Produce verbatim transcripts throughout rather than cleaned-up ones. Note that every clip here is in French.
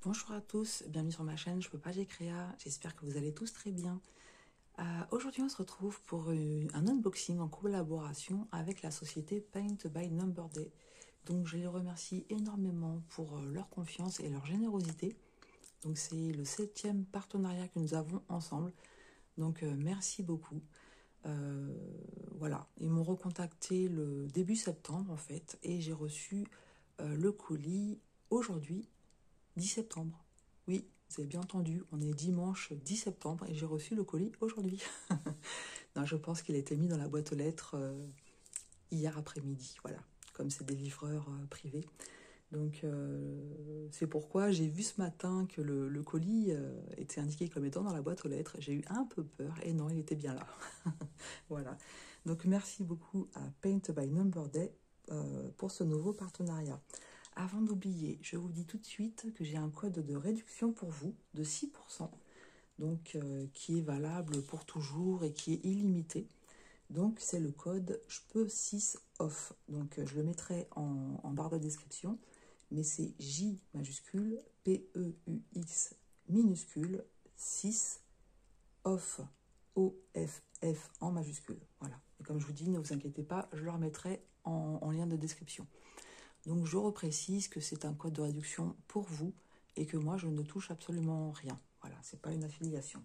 Bonjour à tous, bienvenue sur ma chaîne, je peux pas j'ai créa, j'espère que vous allez tous très bien. Euh, Aujourd'hui on se retrouve pour une- un unboxing en collaboration avec la société Paint by Number Day. Donc je les remercie énormément pour euh, leur confiance et leur générosité. Donc c'est le septième partenariat que nous avons ensemble, donc euh, merci beaucoup. Euh, voilà, ils m'ont recontacté le début septembre en fait et j'ai reçu euh, le colis aujourd'hui dix septembre. Oui, vous avez bien entendu, on est dimanche dix septembre et j'ai reçu le colis aujourd'hui. Non, je pense qu'il a été mis dans la boîte aux lettres euh, hier après-midi, voilà, comme c'est des livreurs euh, privés. Donc euh, c'est pourquoi j'ai vu ce matin que le, le colis euh, était indiqué comme étant dans la boîte aux lettres. J'ai eu un peu peur et non, il était bien là. Voilà. Donc merci beaucoup à Paint by Number Day euh, pour ce nouveau partenariat. Avant d'oublier, je vous dis tout de suite que j'ai un code de réduction pour vous de six pour cent, donc euh, qui est valable pour toujours et qui est illimité. Donc c'est le code je peux six off. Donc euh, je le mettrai en, en barre de description, mais c'est J majuscule P E U X minuscule six off O F F en majuscule. Voilà. Et comme je vous dis, ne vous inquiétez pas, je le remettrai en, en lien de description. Donc je reprécise que c'est un code de réduction pour vous et que moi je ne touche absolument rien. Voilà, c'est pas une affiliation.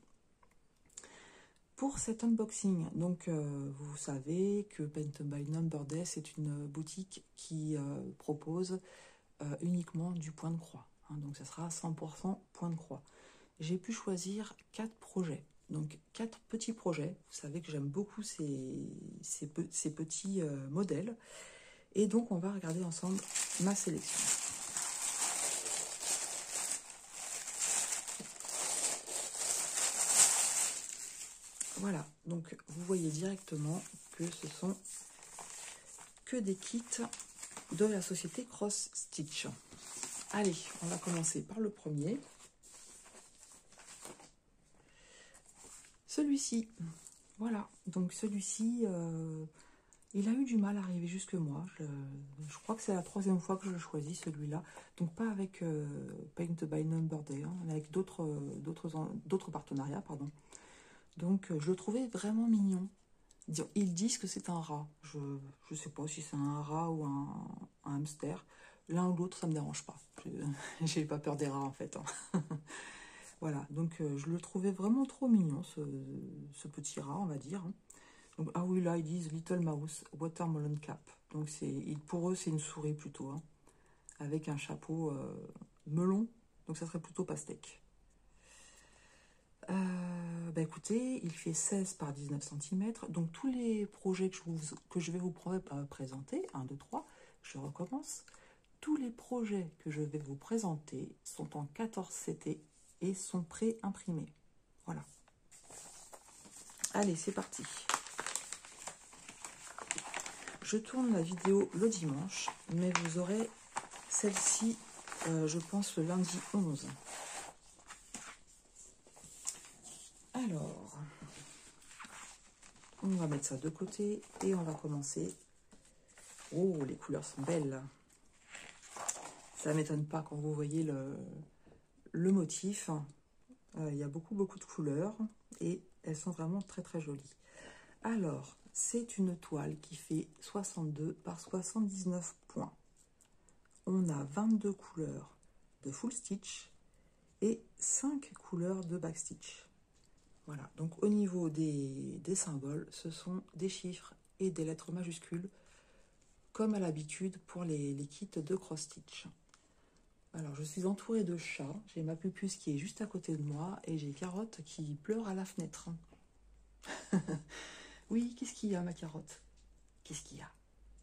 Pour cet unboxing, donc euh, vous savez que Paint by Number Day c'est une boutique qui euh, propose euh, uniquement du point de croix. Hein, donc ça sera cent pour cent point de croix. J'ai pu choisir quatre projets. Donc quatre petits projets. Vous savez que j'aime beaucoup ces, ces, ces petits euh, modèles. Et donc, on va regarder ensemble ma sélection. Voilà, donc vous voyez directement que ce sont que des kits de la société Cross Stitch. Allez, on va commencer par le premier. Celui-ci, voilà, donc celui-ci, euh, il a eu du mal à arriver jusque moi. Je, je crois que c'est la troisième fois que je le choisis, celui-là. Donc pas avec euh, Paint by Number Day, hein, mais avec d'autres d'autres d'autres partenariats, pardon. Donc euh, je le trouvais vraiment mignon. Ils disent que c'est un rat. Je ne sais pas si c'est un rat ou un, un hamster. L'un ou l'autre, ça ne me dérange pas. J'ai pas peur des rats en fait. Hein. Voilà, donc euh, je le trouvais vraiment trop mignon, ce, ce petit rat, on va dire. Donc, ah oui, là, ils disent Little Mouse Watermelon Cap. Donc, pour eux, c'est une souris plutôt, hein, avec un chapeau euh, melon. Donc, ça serait plutôt pastèque. Euh, bah écoutez, il fait seize par dix-neuf centimètres. Donc, tous les projets que je, vous, que je vais vous présenter, un, deux, trois, je recommence. Tous les projets que je vais vous présenter sont en quatorze C T et sont pré-imprimés. Voilà. Allez, c'est parti. Je tourne la vidéo le dimanche, mais vous aurez celle-ci, euh, je pense, le lundi onze. Alors, on va mettre ça de côté et on va commencer. Oh, les couleurs sont belles. Ça ne m'étonne pas quand vous voyez le, le motif. Euh, il y a beaucoup, beaucoup de couleurs et elles sont vraiment très, très jolies. Alors, c'est une toile qui fait soixante-deux par soixante-dix-neuf points. On a vingt-deux couleurs de full stitch et cinq couleurs de backstitch. Voilà, donc au niveau des, des symboles, ce sont des chiffres et des lettres majuscules, comme à l'habitude pour les, les kits de cross stitch. Alors, je suis entourée de chats, j'ai ma pupuce qui est juste à côté de moi, et j'ai Carotte qui pleure à la fenêtre. Oui, qu'est-ce qu'il y a, ma Carotte? Qu'est-ce qu'il y a?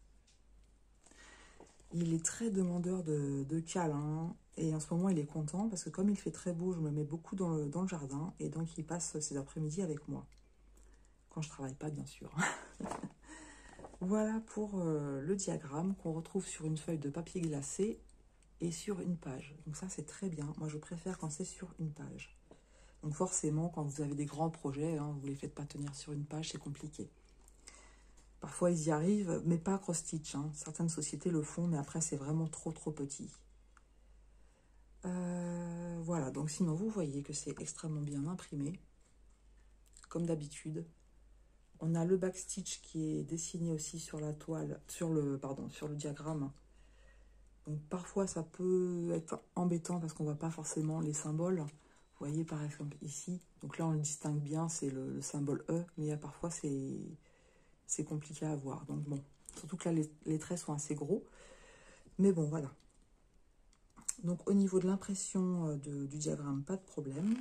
Il est très demandeur de, de câlins, et en ce moment, il est content, parce que comme il fait très beau, je me mets beaucoup dans le, dans le jardin, et donc il passe ses après-midi avec moi. Quand je travaille pas, bien sûr. Voilà pour euh, le diagramme qu'on retrouve sur une feuille de papier glacé et sur une page. Donc ça, c'est très bien. Moi, je préfère quand c'est sur une page. Donc forcément, quand vous avez des grands projets, hein, vous ne les faites pas tenir sur une page, c'est compliqué. Parfois, ils y arrivent, mais pas cross-stitch. Hein. Certaines sociétés le font, mais après, c'est vraiment trop, trop petit. Euh, Voilà, donc sinon vous voyez que c'est extrêmement bien imprimé, comme d'habitude. On a le backstitch qui est dessiné aussi sur la toile, sur le, pardon, sur le diagramme. Donc parfois ça peut être embêtant parce qu'on ne voit pas forcément les symboles. Vous voyez par exemple ici, donc là on le distingue bien, c'est le, le symbole E, mais a parfois c'est compliqué à voir. Donc bon, surtout que là les, les traits sont assez gros. Mais bon voilà. Donc au niveau de l'impression du diagramme, pas de problème.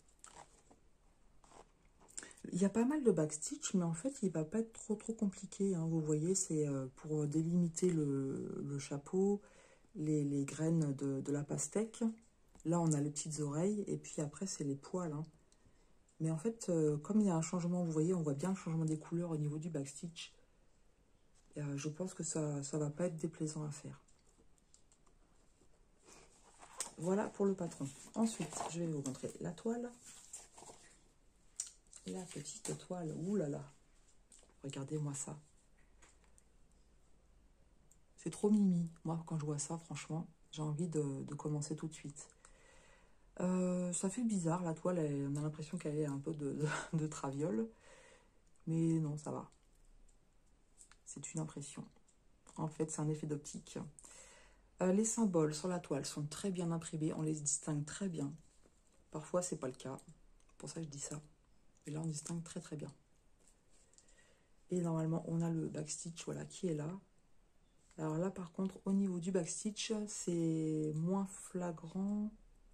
Il y a pas mal de backstitch, mais en fait, il va pas être trop trop compliqué. Hein. Vous voyez, c'est pour délimiter le, le chapeau, les, les graines de, de la pastèque. Là, on a les petites oreilles, et puis après, c'est les poils. Hein. Mais en fait, euh, comme il y a un changement, vous voyez, on voit bien le changement des couleurs au niveau du backstitch. Euh, je pense que ça ça va pas être déplaisant à faire. Voilà pour le patron. Ensuite, je vais vous montrer la toile. La petite toile, ouh là là, regardez-moi ça. C'est trop mimi. Moi, quand je vois ça, franchement, j'ai envie de, de commencer tout de suite. Euh, ça fait bizarre, la toile, elle, on a l'impression qu'elle est un peu de, de, de traviole. Mais non, ça va. C'est une impression. En fait, c'est un effet d'optique. Euh, les symboles sur la toile sont très bien imprimés. On les distingue très bien. Parfois, c'est pas le cas. Pour ça que je dis ça. Et là, on distingue très très bien. Et normalement, on a le backstitch, voilà, qui est là. Alors là, par contre, au niveau du backstitch, c'est moins flagrant.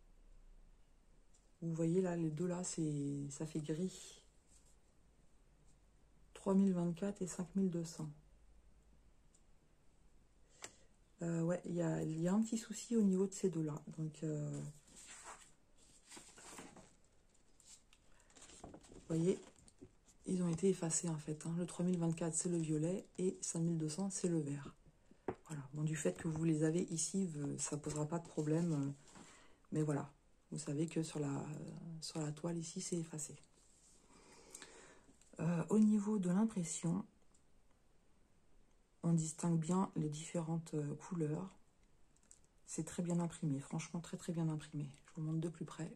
Vous voyez là, les deux là, c'est ça fait gris. trois mille vingt-quatre et cinq mille deux cents. Euh, ouais, il y a, y a un petit souci au niveau de ces deux-là. Donc, euh, vous voyez, ils ont été effacés en fait. Hein. Le trois mille vingt-quatre, c'est le violet et cinq mille deux cents, c'est le vert. Voilà. Bon, du fait que vous les avez ici, ça ne posera pas de problème. Mais voilà, vous savez que sur la, sur la toile ici, c'est effacé. Euh, au niveau de l'impression, on distingue bien les différentes couleurs. C'est très bien imprimé, franchement très très bien imprimé. Je vous montre de plus près.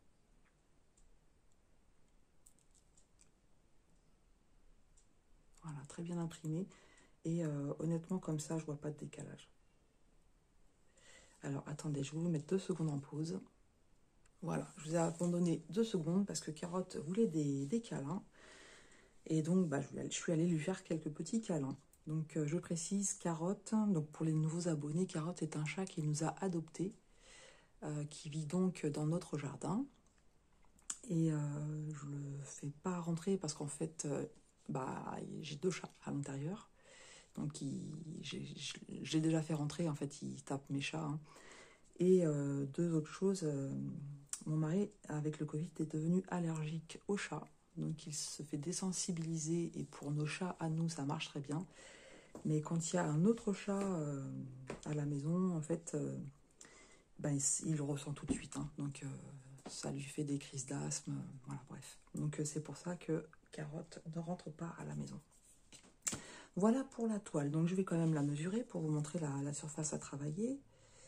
Voilà, très bien imprimé. Et euh, honnêtement, comme ça, je vois pas de décalage. Alors, attendez, je vais vous mettre deux secondes en pause. Voilà, je vous ai abandonné deux secondes parce que Carotte voulait des, des câlins. Et donc, bah, je, je suis allée lui faire quelques petits câlins. Donc, euh, je précise, Carotte, donc pour les nouveaux abonnés, Carotte est un chat qui nous a adoptés, euh, qui vit donc dans notre jardin. Et euh, je ne le fais pas rentrer parce qu'en fait, euh, bah, j'ai deux chats à l'intérieur. Donc, j'ai déjà fait rentrer, en fait, il tape mes chats. Hein. Et euh, deux autres choses, euh, mon mari, avec le Covid, est devenu allergique aux chats. Donc, il se fait désensibiliser. Et pour nos chats, à nous, ça marche très bien. Mais quand il y a un autre chat euh, à la maison, en fait, euh, ben, il, il le ressent tout de suite. Hein. Donc, euh, ça lui fait des crises d'asthme. Euh, voilà, bref. Donc, euh, c'est pour ça que Carotte ne rentre pas à la maison. Voilà pour la toile. Donc, je vais quand même la mesurer pour vous montrer la, la surface à travailler.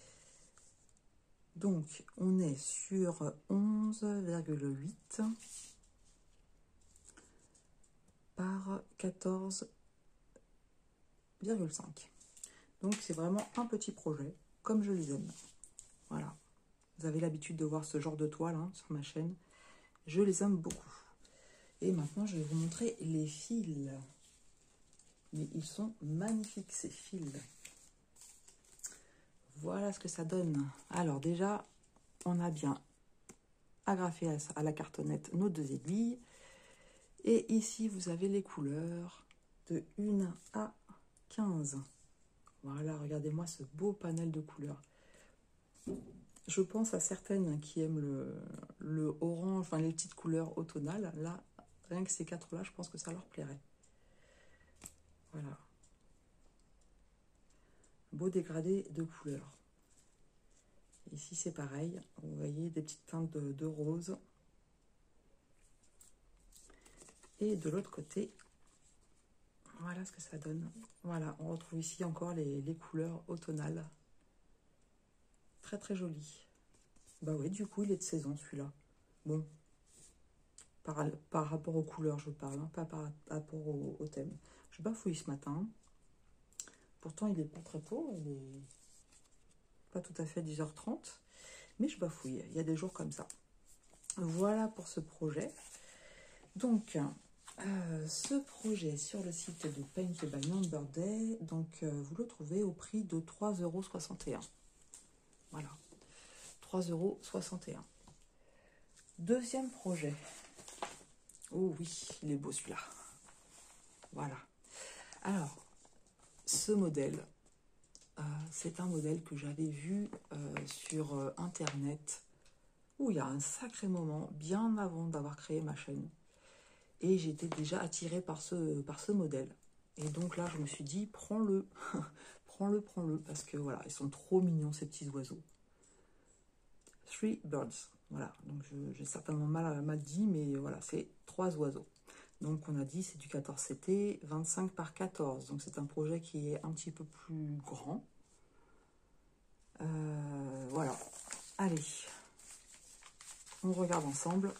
Donc, on est sur onze virgule huit par quatorze virgule cinq. Donc, c'est vraiment un petit projet, comme je les aime. Voilà. Vous avez l'habitude de voir ce genre de toile hein, sur ma chaîne. Je les aime beaucoup. Et maintenant, je vais vous montrer les fils. Mais ils sont magnifiques, ces fils. Voilà ce que ça donne. Alors déjà, on a bien agrafé à la cartonnette nos deux aiguilles. Et ici, vous avez les couleurs de un à quinze. Voilà, regardez-moi ce beau panel de couleurs. Je pense à certaines qui aiment le, le orange, enfin les petites couleurs automnales. Là, rien que ces quatre-là, je pense que ça leur plairait. Voilà. Beau dégradé de couleurs. Ici, c'est pareil. Vous voyez des petites teintes de, de rose. Et de l'autre côté, voilà ce que ça donne. Voilà, on retrouve ici encore les, les couleurs automnales. Très, très jolies. Bah oui, du coup, il est de saison, celui-là. Bon, par, par rapport aux couleurs, je parle, hein, pas par rapport au, au thème. Je bafouille ce matin. Pourtant, il est pas très tôt, il est pas tout à fait dix heures trente. Mais je bafouille, il y a des jours comme ça. Voilà pour ce projet. Donc, euh, ce projet sur le site de Paint by Number Day, donc euh, vous le trouvez au prix de trois euros soixante et un. Voilà, trois euros soixante et un. Deuxième projet. Oh oui, il est beau celui-là. Voilà. Alors, ce modèle, euh, c'est un modèle que j'avais vu euh, sur euh, Internet, où il y a un sacré moment, bien avant d'avoir créé ma chaîne. Et j'étais déjà attirée par ce, par ce modèle. Et donc là, je me suis dit, prends-le, prends-le, prends-le, parce que voilà, ils sont trop mignons, ces petits oiseaux. Three birds, voilà, donc j'ai certainement mal, mal dit, mais voilà, c'est trois oiseaux. Donc on a dit, c'est du quatorze C T, vingt-cinq par quatorze, donc c'est un projet qui est un petit peu plus grand. Euh, voilà, allez, on regarde ensemble.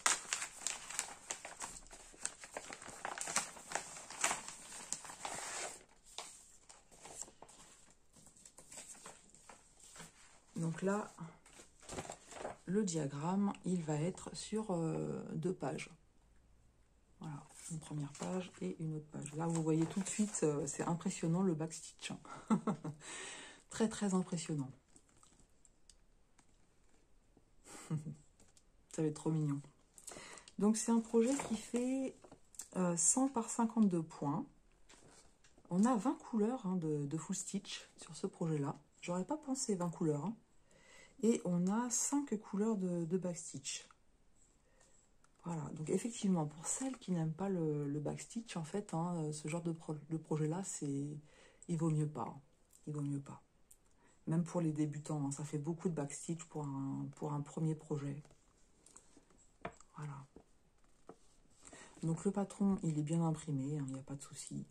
Donc là, le diagramme, il va être sur euh, deux pages. Voilà, une première page et une autre page. Là, vous voyez tout de suite, euh, c'est impressionnant le backstitch. Très, très impressionnant. Ça va être trop mignon. Donc, c'est un projet qui fait euh, cent par cinquante-deux points. On a vingt couleurs hein, de, de full stitch sur ce projet-là. J'aurais pas pensé vingt couleurs. Hein. Et on a cinq couleurs de, de backstitch. Voilà, donc effectivement, pour celles qui n'aiment pas le, le backstitch, en fait, hein, ce genre de, pro, de projet-là, c'est, il vaut mieux pas. Hein. Il vaut mieux pas. Même pour les débutants, hein, ça fait beaucoup de backstitch pour un, pour un premier projet. Voilà. Donc le patron, il est bien imprimé, il hein, n'y a pas de souci.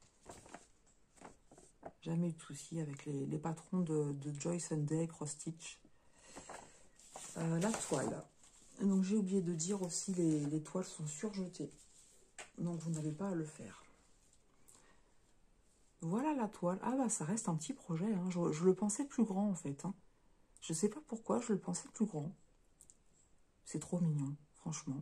Jamais eu de souci avec les, les patrons de, de Joyce and Day Cross Stitch. Euh, la toile. Donc j'ai oublié de dire aussi, les, les toiles sont surjetées. Donc vous n'avez pas à le faire. Voilà la toile. Ah bah ça reste un petit projet. Hein. Je, je le pensais plus grand en fait. Hein. Je sais pas pourquoi, je le pensais plus grand. C'est trop mignon, franchement.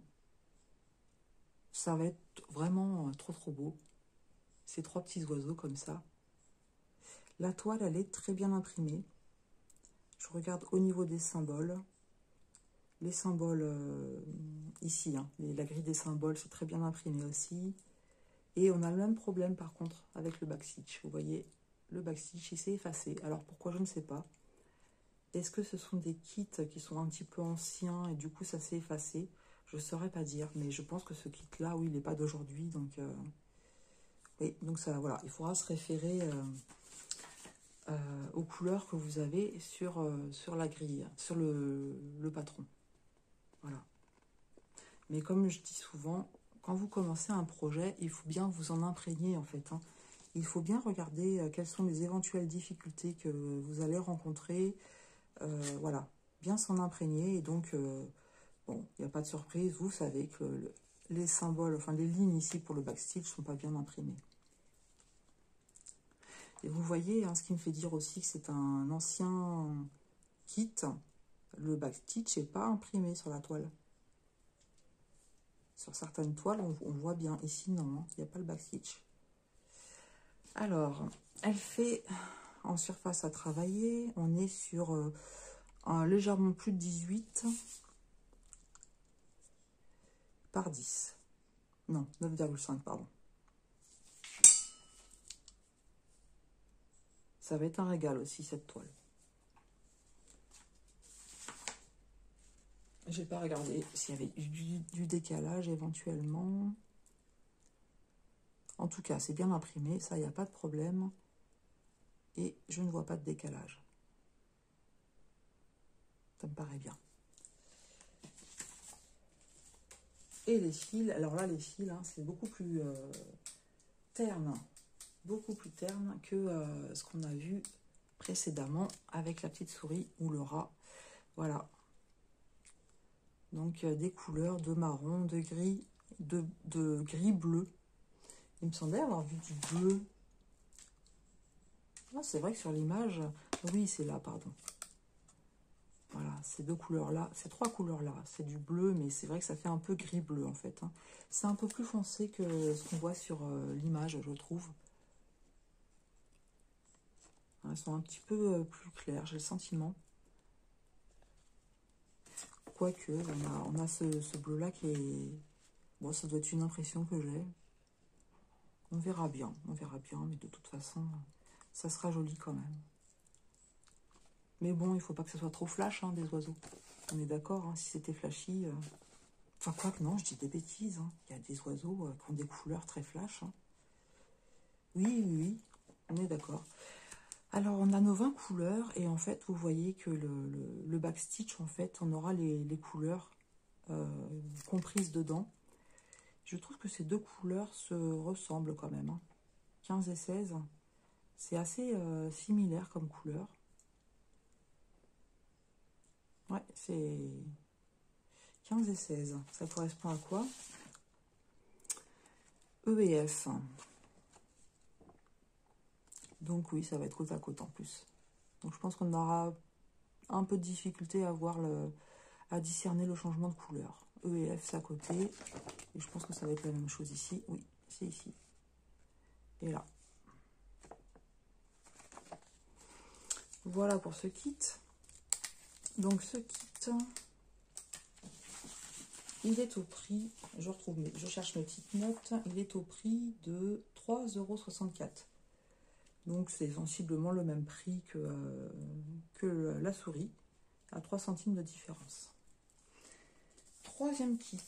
Ça va être vraiment trop trop beau. Ces trois petits oiseaux comme ça. La toile, elle est très bien imprimée. Je regarde au niveau des symboles. Les symboles euh, ici, hein, la grille des symboles, c'est très bien imprimé aussi. Et on a le même problème par contre avec le backstitch. Vous voyez, le backstitch, il s'est effacé. Alors pourquoi, je ne sais pas. Est-ce que ce sont des kits qui sont un petit peu anciens et du coup ça s'est effacé? Je ne saurais pas dire, mais je pense que ce kit-là, oui, il n'est pas d'aujourd'hui. Donc, euh, oui, donc ça, voilà, il faudra se référer euh, euh, aux couleurs que vous avez sur, euh, sur la grille, sur le, le patron. Voilà. Mais comme je dis souvent, quand vous commencez un projet, il faut bien vous en imprégner en fait. Hein. Il faut bien regarder euh, quelles sont les éventuelles difficultés que vous allez rencontrer. Euh, voilà, bien s'en imprégner. Et donc, euh, bon, il n'y a pas de surprise. Vous savez que le, les symboles, enfin les lignes ici pour le backstitch ne sont pas bien imprimées. Et vous voyez, hein, ce qui me fait dire aussi que c'est un ancien kit. Le backstitch n'est pas imprimé sur la toile. Sur certaines toiles, on, on voit bien. Ici, non, il n'y a pas le backstitch. Alors, elle fait en surface à travailler. On est sur euh, un légèrement plus de dix-huit par dix. Non, neuf virgule cinq, pardon. Ça va être un régal aussi, cette toile. Je n'ai pas regardé s'il y avait du, du décalage éventuellement. En tout cas, c'est bien imprimé, ça, il n'y a pas de problème. Et je ne vois pas de décalage. Ça me paraît bien. Et les fils, alors là, les fils, hein, c'est beaucoup plus euh, terne, beaucoup plus terne que euh, ce qu'on a vu précédemment avec la petite souris ou le rat. Voilà. Donc euh, des couleurs de marron, de gris, de, de gris bleu. Il me semblait avoir vu du bleu. Ah, c'est vrai que sur l'image, oui, c'est là, pardon. Voilà, ces deux couleurs-là, ces trois couleurs-là, c'est du bleu, mais c'est vrai que ça fait un peu gris-bleu, en fait. Hein. C'est un peu plus foncé que ce qu'on voit sur euh, l'image, je trouve. Elles sont un petit peu euh, plus claires, j'ai le sentiment. Quoique, on a, on a ce, ce bleu-là qui est... Bon, ça doit être une impression que j'ai. On verra bien, on verra bien, mais de toute façon, ça sera joli quand même. Mais bon, il ne faut pas que ce soit trop flash, hein, des oiseaux. On est d'accord, hein, si c'était flashy... Euh... Enfin, quoi que non, je dis des bêtises. Hein. Il y a des oiseaux euh, qui ont des couleurs très flash. Hein. Oui, oui, oui, on est d'accord. Alors, on a nos vingt couleurs. Et en fait, vous voyez que le, le, le backstitch, en fait, on aura les, les couleurs euh, comprises dedans. Je trouve que ces deux couleurs se ressemblent quand même. Hein. quinze et seize, c'est assez euh, similaire comme couleur. Ouais, c'est quinze et seize. Ça correspond à quoi? E et F. Donc oui, ça va être côte à côte en plus. Donc je pense qu'on aura un peu de difficulté à voir le, à discerner le changement de couleur. E et F, c'est à côté. Et je pense que ça va être la même chose ici. Oui, c'est ici. Et là. Voilà pour ce kit. Donc ce kit, il est au prix, je retrouve, mes, je cherche mes petites notes, il est au prix de trois euros soixante-quatre. Donc c'est sensiblement le même prix que, euh, que la souris, à trois centimes de différence. Troisième kit.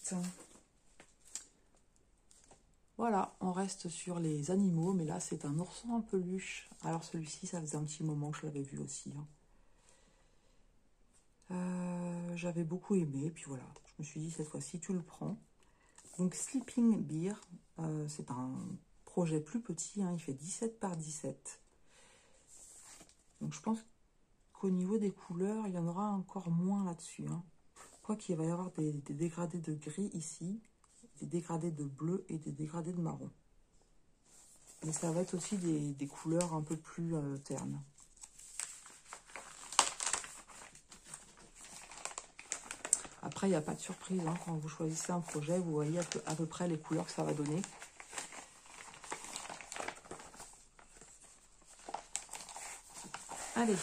Voilà, on reste sur les animaux, mais là c'est un ourson en peluche. Alors celui-ci, ça faisait un petit moment que je l'avais vu aussi. Hein. Euh, J'avais beaucoup aimé, puis voilà, je me suis dit cette fois-ci tu le prends. Donc Sleeping Bear, euh, c'est un projet plus petit, hein, il fait dix-sept par dix-sept. Donc je pense qu'au niveau des couleurs, il y en aura encore moins là-dessus. Hein. Quoi qu'il va y avoir des, des dégradés de gris ici, des dégradés de bleu et des dégradés de marron. Mais ça va être aussi des, des couleurs un peu plus euh, ternes. Après, il n'y a pas de surprise. Hein. Quand vous choisissez un projet, vous voyez à peu, à peu près les couleurs que ça va donner. Allez.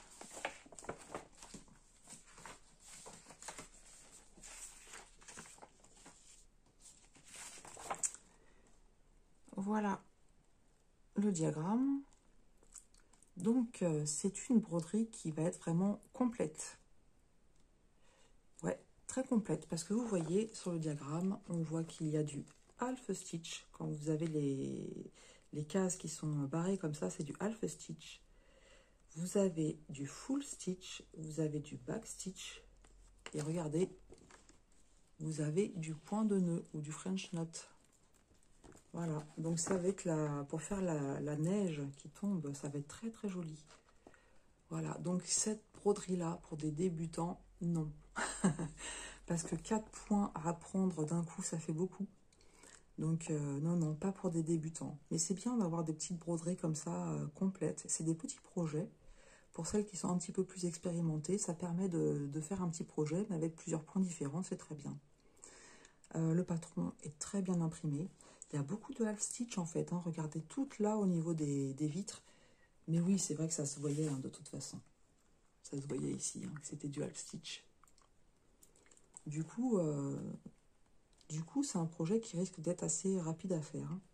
Voilà le diagramme. Donc, euh, c'est une broderie qui va être vraiment complète. Ouais, très complète. Parce que vous voyez sur le diagramme, on voit qu'il y a du half stitch. Quand vous avez les, les cases qui sont barrées comme ça, c'est du half stitch. Vous avez du full stitch, vous avez du back stitch. Et regardez, vous avez du point de nœud ou du French knot. Voilà, donc ça va être la, pour faire la, la neige qui tombe, ça va être très très joli. Voilà, donc cette broderie-là, pour des débutants, non. Parce que quatre points à apprendre d'un coup, ça fait beaucoup. Donc euh, non, non, pas pour des débutants. Mais c'est bien d'avoir des petites broderies comme ça, euh, complètes. C'est des petits projets. Pour celles qui sont un petit peu plus expérimentées, ça permet de, de faire un petit projet, mais avec plusieurs points différents, c'est très bien. Euh, le patron est très bien imprimé. Il y a beaucoup de half stitch en fait. Hein. Regardez toutes là au niveau des, des vitres. Mais oui, c'est vrai que ça se voyait hein, de toute façon. Ça se voyait ici, hein, que c'était du half stitch. Du coup, euh, du coup, c'est un projet qui risque d'être assez rapide à faire. Hein.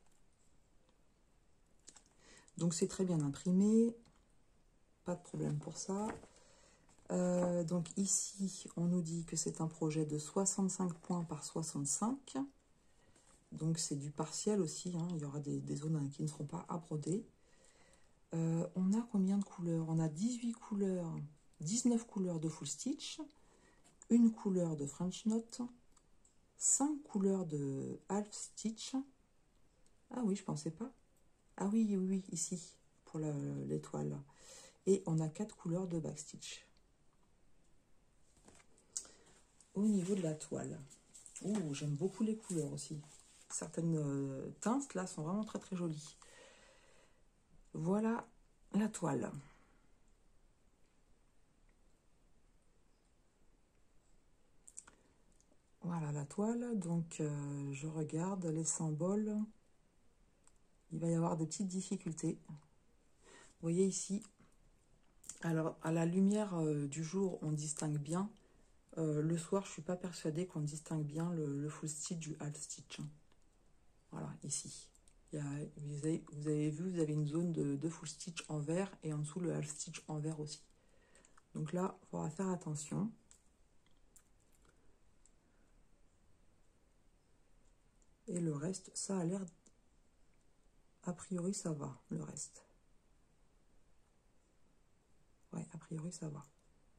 Donc c'est très bien imprimé. Pas de problème pour ça. Euh, donc ici, on nous dit que c'est un projet de soixante-cinq points par soixante-cinq. Donc c'est du partiel aussi, hein. Il y aura des, des zones qui ne seront pas à broder. Euh, on a combien de couleurs? On a dix-huit couleurs, dix-neuf couleurs de full stitch, une couleur de French knot, cinq couleurs de half stitch. Ah oui, je pensais pas. Ah oui, oui, oui, ici, pour l'étoile. Et on a quatre couleurs de backstitch. au niveau de la toile. Ouh, j'aime beaucoup les couleurs aussi. Certaines euh, teintes là sont vraiment très très jolies. Voilà la toile. Voilà la toile. Donc euh, je regarde les symboles. Il va y avoir des petites difficultés. Vous voyez ici. Alors à la lumière euh, du jour, on distingue bien. Euh, le soir, je suis pas persuadée qu'on distingue bien le, le full stitch du half stitch. Voilà, ici. Il y a, vous, avez, vous avez vu, vous avez une zone de, de full stitch en vert et en dessous le half stitch en vert aussi. Donc là, il faudra faire attention. Et le reste, ça a l'air... A priori, ça va, le reste. Ouais, a priori, ça va.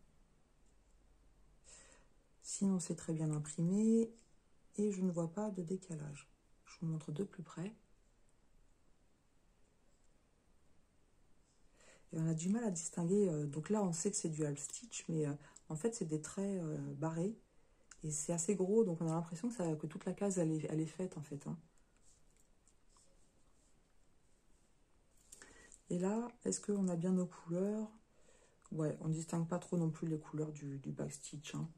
Sinon, c'est très bien imprimé. Et je ne vois pas de décalage. Je vous montre de plus près. Et on a du mal à distinguer. Euh, donc là, on sait que c'est du half stitch, mais euh, en fait, c'est des traits euh, barrés. Et c'est assez gros, donc on a l'impression que, ça, que toute la case, elle est, elle est faite, en fait. Hein. Et là, est-ce qu'on a bien nos couleurs? Ouais, on ne distingue pas trop non plus les couleurs du, du backstitch. Hein.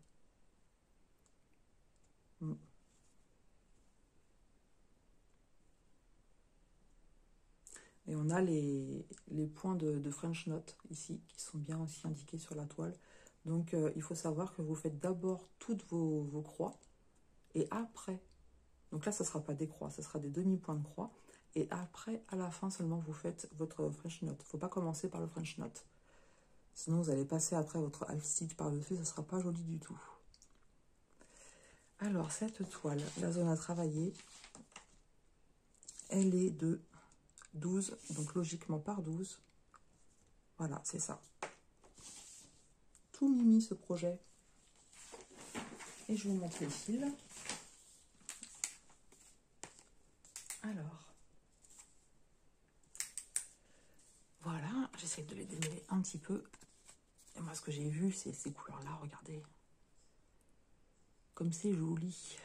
Mm. Et on a les, les points de, de French Knot ici, qui sont bien aussi indiqués sur la toile. Donc, euh, il faut savoir que vous faites d'abord toutes vos, vos croix, et après, donc là, ça ne sera pas des croix, ça sera des demi-points de croix, et après, à la fin seulement, vous faites votre French Knot. Il ne faut pas commencer par le French Knot. Sinon, vous allez passer après votre half stitch par-dessus, ça ne sera pas joli du tout. Alors, cette toile, la zone à travailler, elle est de douze, donc logiquement par douze. Voilà, c'est ça. Tout mimi ce projet. Et je vous montre les fils. Alors, voilà, j'essaie de les démêler un petit peu. Et moi, ce que j'ai vu, c'est ces couleurs-là, regardez. Comme c'est joli.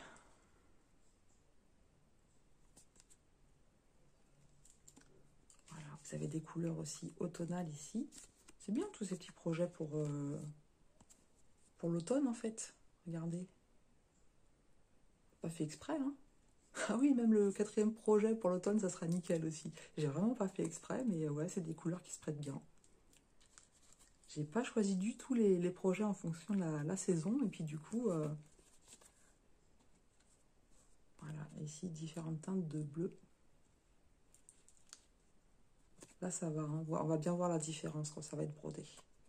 Voilà, vous avez des couleurs aussi automnales ici. C'est bien tous ces petits projets pour, euh, pour l'automne, en fait. Regardez. Pas fait exprès, hein. Ah oui, même le quatrième projet pour l'automne, ça sera nickel aussi. J'ai vraiment pas fait exprès, mais ouais, c'est des couleurs qui se prêtent bien. J'ai pas choisi du tout les, les projets en fonction de la, la saison, et puis du coup, euh, voilà, ici, différentes teintes de bleu. Là, ça va, hein, on va bien voir la différence quand ça va être brodé.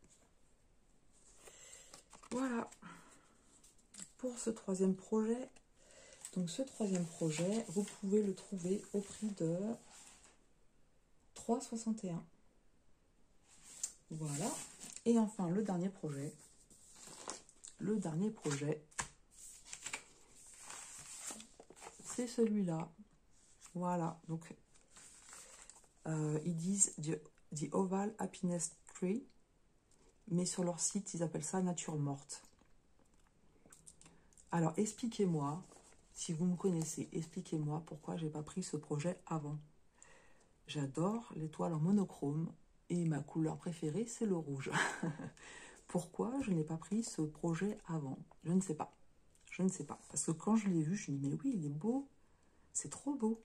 Voilà, pour ce troisième projet. Donc ce troisième projet, vous pouvez le trouver au prix de trois euros soixante et un. Voilà. Et enfin, le dernier projet. Le dernier projet, c'est celui-là. Voilà. Donc, euh, ils disent the, the Oval Happiness Tree. Mais sur leur site, ils appellent ça nature morte. Alors, expliquez-moi, si vous me connaissez, expliquez-moi pourquoi j'ai pas pris ce projet avant. J'adore les toiles en monochrome et ma couleur préférée, c'est le rouge. Pourquoi je n'ai pas pris ce projet avant? Je ne sais pas. Je ne sais pas. Parce que quand je l'ai vu, je me dis, mais oui, il est beau. C'est trop beau.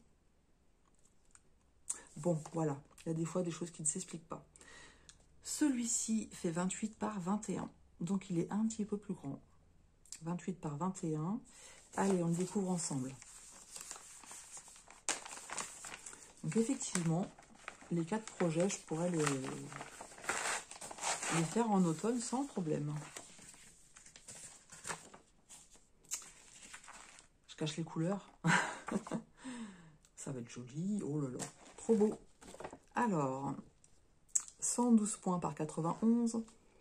Bon, voilà. Il y a des fois des choses qui ne s'expliquent pas. Celui-ci fait vingt-huit par vingt et un. Donc, il est un petit peu plus grand. vingt-huit par vingt et un. Allez, on le découvre ensemble. Donc, effectivement, les quatre projets, je pourrais les, les faire en automne sans problème. Je cache les couleurs. Ça va être joli. Oh là là, trop beau. Alors, cent douze points par quatre-vingt-onze.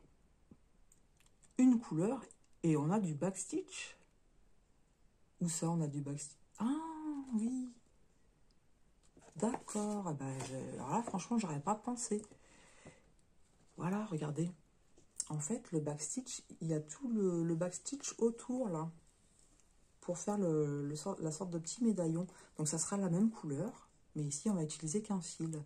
Une couleur. Et on a du backstitch. Où ça, on a du backstitch? Ah, oui. D'accord. Ah ben, alors là, franchement, j'aurais pas pensé. Voilà, regardez. en fait, le backstitch, il y a tout le, le backstitch autour, là, pour faire le, le sort, la sorte de petit médaillon. Donc, ça sera la même couleur, mais ici, on va utiliser qu'un fil.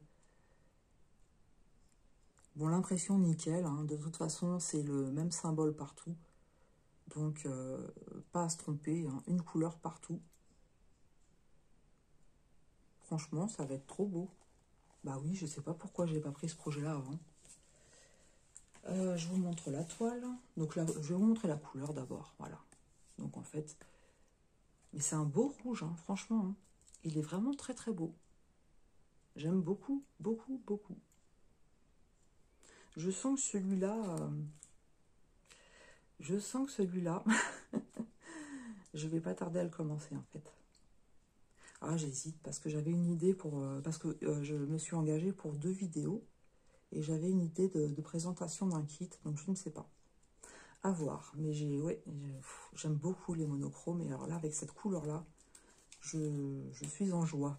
Bon, l'impression, nickel, hein. De toute façon, c'est le même symbole partout. Donc, euh, pas à se tromper, hein. Une couleur partout. Franchement, ça va être trop beau. Bah oui, je sais pas pourquoi j'ai pas pris ce projet-là avant. Euh, je vous montre la toile. Donc là, je vais vous montrer la couleur d'abord. Voilà. Donc en fait, mais c'est un beau rouge, hein, franchement. Hein. Il est vraiment très très beau. J'aime beaucoup, beaucoup, beaucoup. Je sens que celui-là, euh, je sens que celui-là, je vais pas tarder à le commencer en fait. Ah, j'hésite parce que j'avais une idée pour, euh, parce que euh, je me suis engagée pour deux vidéos et j'avais une idée de, de présentation d'un kit, donc je ne sais pas. À voir, mais j'ai, ouais, j'aime beaucoup les monochromes et alors là avec cette couleur là, je, je suis en joie.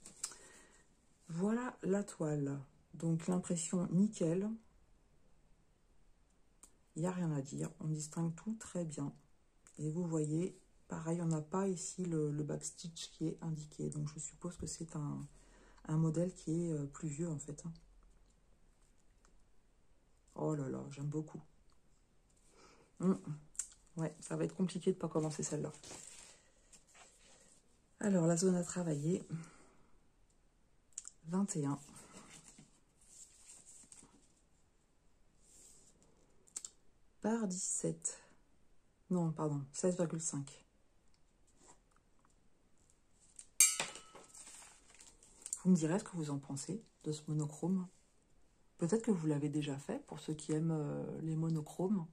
Voilà la toile, donc l'impression nickel. Il n'y a rien à dire, on distingue tout très bien. Et vous voyez, pareil, on n'a pas ici le, le backstitch qui est indiqué. Donc je suppose que c'est un, un modèle qui est euh, plus vieux en fait. Oh là là, j'aime beaucoup. Mmh. Ouais, ça va être compliqué de ne pas commencer celle-là. Alors, la zone à travailler, vingt et un. Par dix-sept. Non, pardon, seize virgule cinq. Vous me direz ce que vous en pensez de ce monochrome. Peut-être que vous l'avez déjà fait, pour ceux qui aiment euh, les monochromes.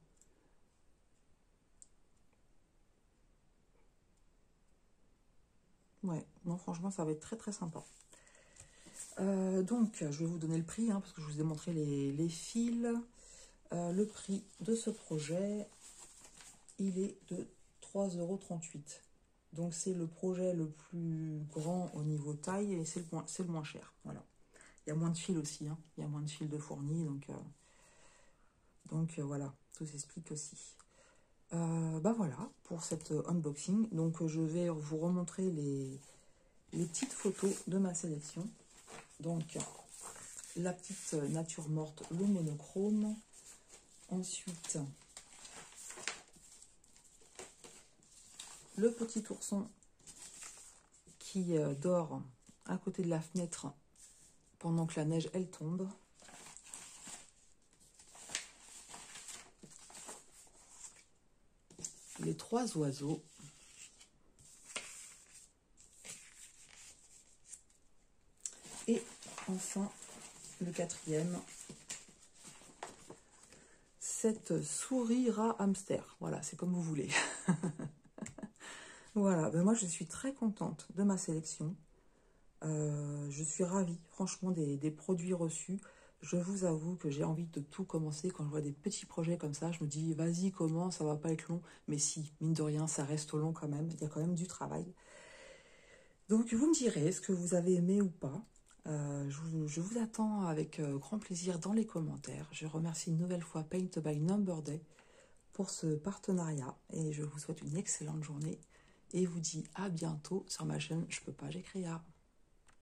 Ouais, non, franchement, ça va être très très sympa. Euh, donc, je vais vous donner le prix, hein, parce que je vous ai montré les, les fils. Euh, le prix de ce projet, il est de trois euros trente-huit. Donc, c'est le projet le plus grand au niveau taille et c'est le, moins, le moins cher. Voilà. Il y a moins de fils aussi, hein. Il y a moins de fils de fournis, donc, euh, donc euh, voilà, tout s'explique aussi. Euh, bah voilà, pour cet euh, unboxing. Donc, je vais vous remontrer les, les petites photos de ma sélection. Donc, la petite nature morte, le monochrome. Ensuite, le petit ourson qui euh, dort à côté de la fenêtre pendant que la neige, elle tombe. Les trois oiseaux. Et enfin, le quatrième, cette souris rat hamster. Voilà, c'est comme vous voulez. Voilà, ben moi je suis très contente de ma sélection. Euh, je suis ravie, franchement, des, des produits reçus. Je vous avoue que j'ai envie de tout commencer. Quand je vois des petits projets comme ça, je me dis, vas-y, commence, ça va pas être long. Mais si, mine de rien, ça reste long quand même. Il y a quand même du travail. Donc, vous me direz ce que vous avez aimé ou pas. Euh, je, vous, je vous attends avec euh, grand plaisir dans les commentaires. Je remercie une nouvelle fois Paint by Number Day pour ce partenariat. Et je vous souhaite une excellente journée. Et vous dis à bientôt sur ma chaîne Je peux pas, j'ai créa.